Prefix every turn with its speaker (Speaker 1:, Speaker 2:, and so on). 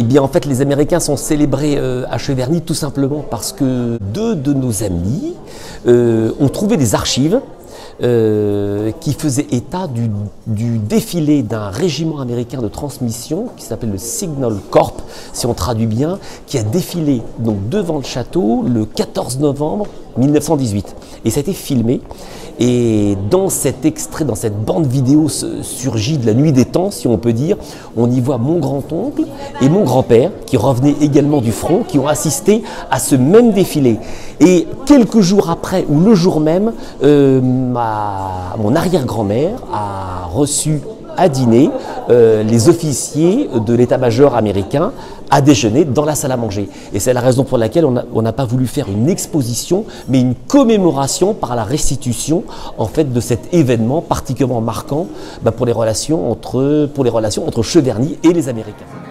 Speaker 1: Eh bien, en fait, les Américains sont célébrés à Cheverny tout simplement parce que deux de nos amis ont trouvé des archives qui faisaient état du défilé d'un régiment américain de transmission qui s'appelle le Signal Corps, si on traduit bien, qui a défilé donc devant le château le 14 novembre 1918. Et ça a été filmé. Et dans cet extrait, dans cette bande vidéo surgie de la nuit des temps, si on peut dire, on y voit mon grand-oncle et mon grand-père, qui revenaient également du front, qui ont assisté à ce même défilé. Et quelques jours après, ou le jour même, mon arrière-grand-mère a reçu à dîner les officiers de l'état-major américain à déjeuner dans la salle à manger. Et c'est la raison pour laquelle on n'a pas voulu faire une exposition, mais une commémoration par la restitution en fait, de cet événement particulièrement marquant pour les relations entre Cheverny et les Américains.